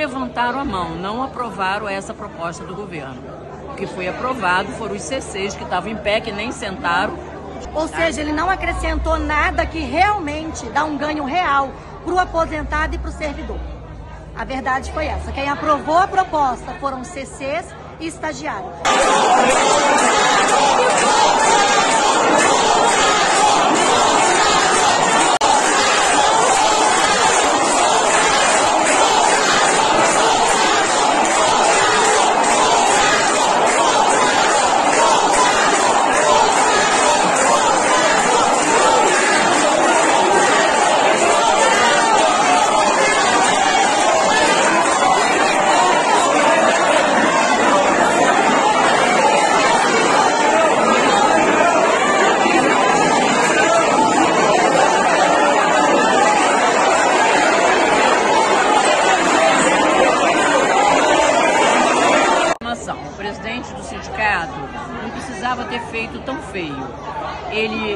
levantaram a mão, não aprovaram essa proposta do governo. O que foi aprovado foram os CCs que estavam em pé, que nem sentaram. Ou seja, ele não acrescentou nada que realmente dá um ganho real para o aposentado e para o servidor. A verdade foi essa. Quem aprovou a proposta foram CCs e estagiários. O presidente do sindicato não precisava ter feito tão feio. Ele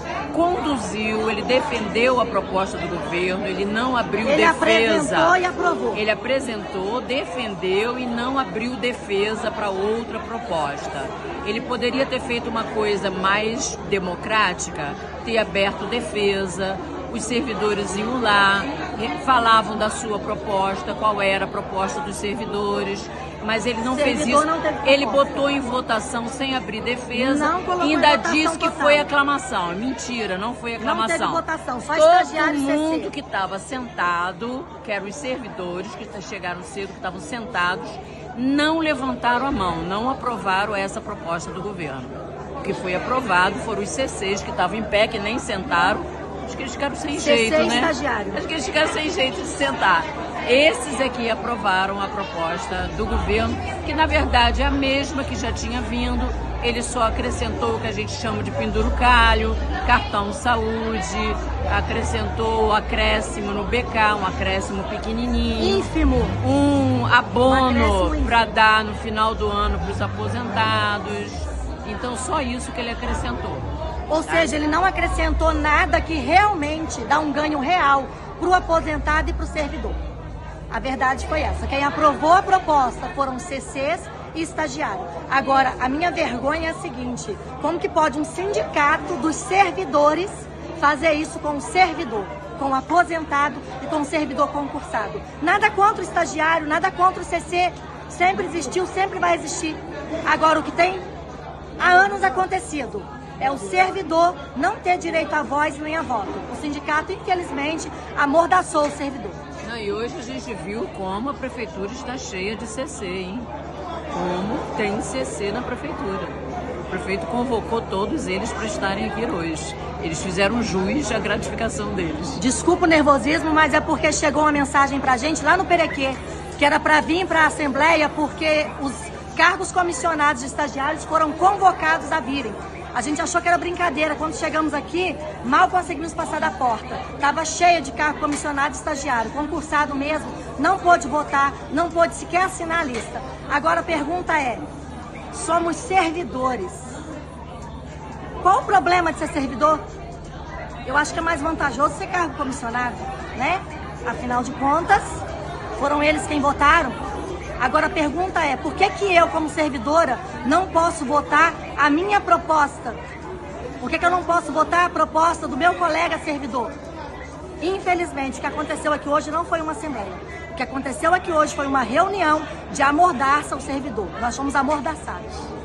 conduziu, ele defendeu a proposta do governo, ele não abriu defesa. Ele apresentou e aprovou. Ele apresentou, defendeu e não abriu defesa para outra proposta. Ele poderia ter feito uma coisa mais democrática, ter aberto defesa. Os servidores iam lá, falavam da sua proposta, qual era a proposta dos servidores, mas ele não fez isso. Ele botou em votação sem abrir defesa e ainda disse que foi aclamação. Mentira, não foi aclamação. Não teve votação, só todo mundo que estava sentado, que eram os servidores que chegaram cedo, que estavam sentados, não levantaram a mão, não aprovaram essa proposta do governo. O que foi aprovado foram os CCs que estavam em pé, que nem sentaram. Acho que eles ficaram sem jeito, né? Estagiário. Acho que eles ficaram sem jeito de sentar. Esses aqui aprovaram a proposta do governo, que na verdade é a mesma que já tinha vindo. Ele só acrescentou o que a gente chama de pendurucalho, cartão saúde, acrescentou o acréscimo no BK, um acréscimo pequenininho. Ínfimo. Um abono para dar no final do ano para os aposentados. Então só isso que ele acrescentou. Ou seja, ele não acrescentou nada que realmente dá um ganho real para o aposentado e para o servidor. A verdade foi essa. Quem aprovou a proposta foram CCs e estagiários. Agora, a minha vergonha é a seguinte: como que pode um sindicato dos servidores fazer isso com o servidor, com o aposentado e com o servidor concursado? Nada contra o estagiário, nada contra o CC. Sempre existiu, sempre vai existir. Agora, o que tem há anos acontecido é o servidor não ter direito à voz nem a voto. O sindicato, infelizmente, amordaçou o servidor. Não, e hoje a gente viu como a prefeitura está cheia de CC, hein? Como tem CC na prefeitura. O prefeito convocou todos eles para estarem aqui hoje. Eles fizeram jus à gratificação deles. Desculpa o nervosismo, mas é porque chegou uma mensagem pra gente lá no Perequê, que era para vir para a Assembleia porque os cargos comissionados de estagiários foram convocados a virem. A gente achou que era brincadeira. Quando chegamos aqui, mal conseguimos passar da porta. Estava cheia de cargo comissionado e estagiário. Concursado mesmo, não pôde votar, não pôde sequer assinar a lista. Agora a pergunta é, somos servidores. Qual o problema de ser servidor? Eu acho que é mais vantajoso ser cargo comissionado, né? Afinal de contas, foram eles quem votaram. Agora a pergunta é, por que que eu, como servidora, não posso votar a minha proposta? Por que que eu não posso votar a proposta do meu colega servidor? Infelizmente, o que aconteceu aqui hoje não foi uma assembleia. O que aconteceu aqui hoje foi uma reunião de amordaça ao servidor. Nós fomos amordaçados.